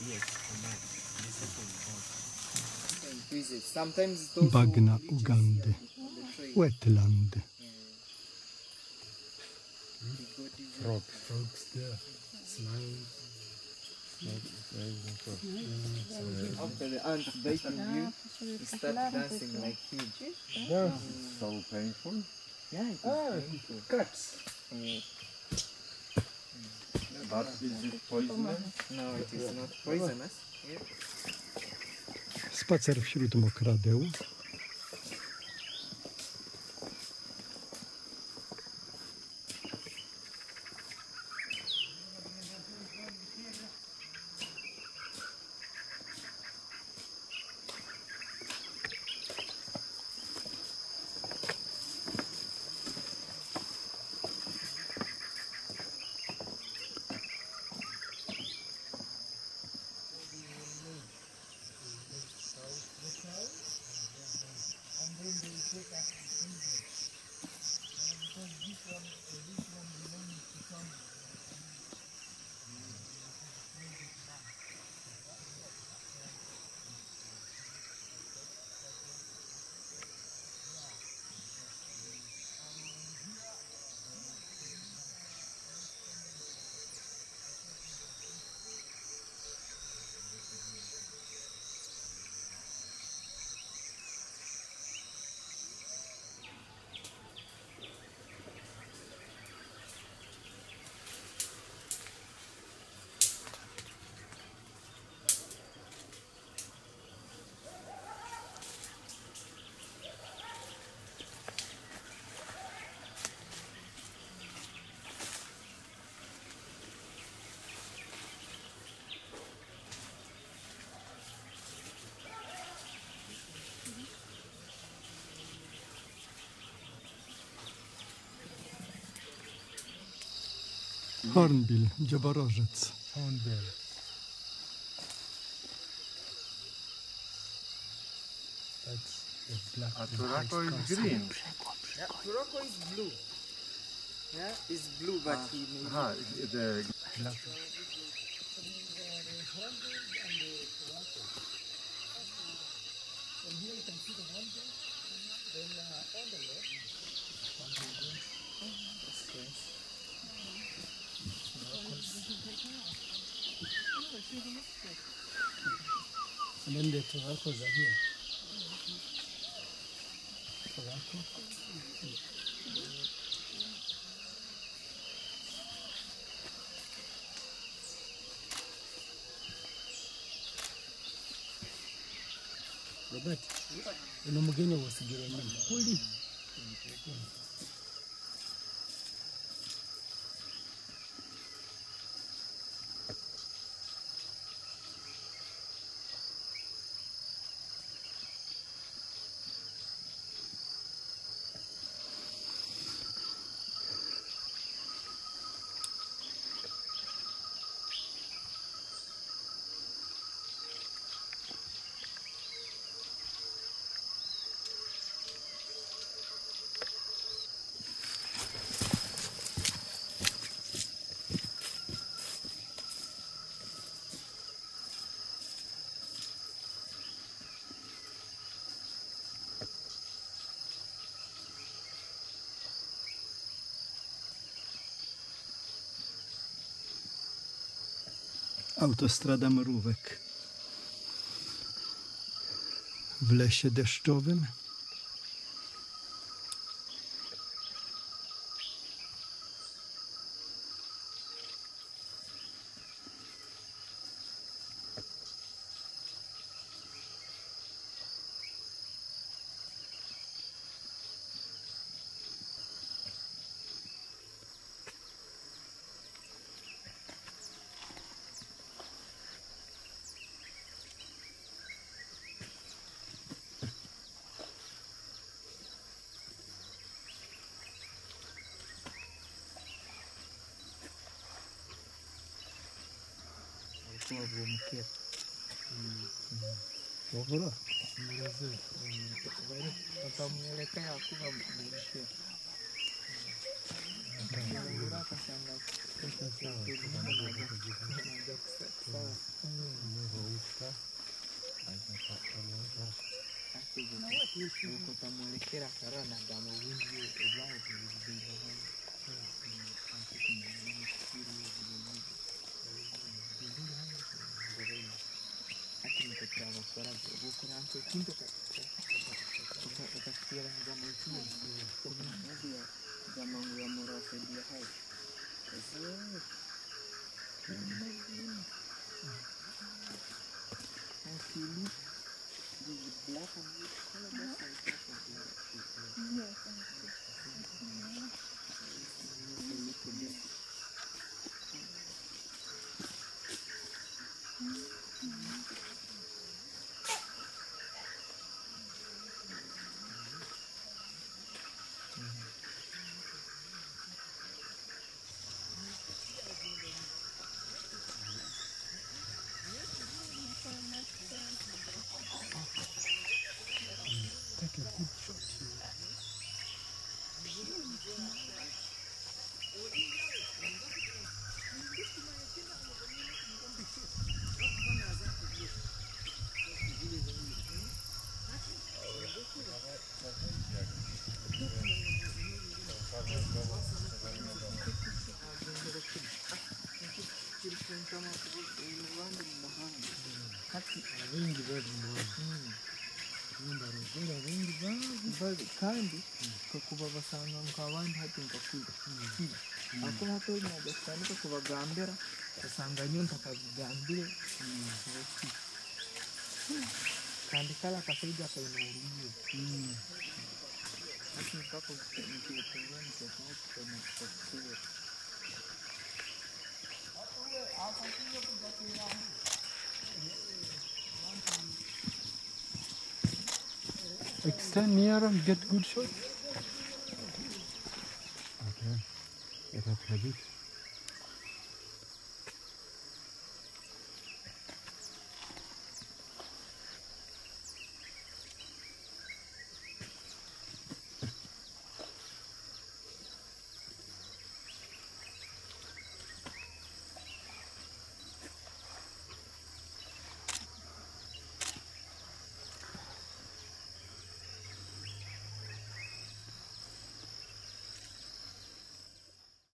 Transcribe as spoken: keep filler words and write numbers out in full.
Bagna Ugandy, wetland. Frog. Frogs there. Snails. After the ants biting you, you start dancing like him. That is so painful. Yeah, it is Ah, painful. cuts. Mm. But is it poisonous? No, it is not poisonous. Yeah. Spacer wśród mokradeł. Hornbill, dzioborożec. Hornbill. That's the black. A Turako is green. Yeah, Turako is blue. Yeah, it's blue, but Ah, he made ah, the black. And then the Turacos are here. Turaco. Robert, uno mgeni wasigira nini? Huli. Autostrada mrówek. W lesie deszczowym. Wagora. Atau melekeh aku nggak bisa. Ngura akashangaa pesa sawa, unaanza kuset sawa. Uko tamwelekera karana kama wingi ubao vile hati nikatrava kwa huko na mtu kinto utafikiria jambo hili ndio jambo ya mora saidia hai sasa actually the black and white color that's Take a good shot here. Wengi bado mwana. Nyumba nzuri wengi bado. kandi kakuba basanga mukabandi hati ngakwiga ako hato nyagastani kakubagambira basanga nyonta kabigambire kandi kala kasaida kainauliwe hati mpaka nikiwa nikiwa kwa Extend near and get good shot. Okay. It has habit.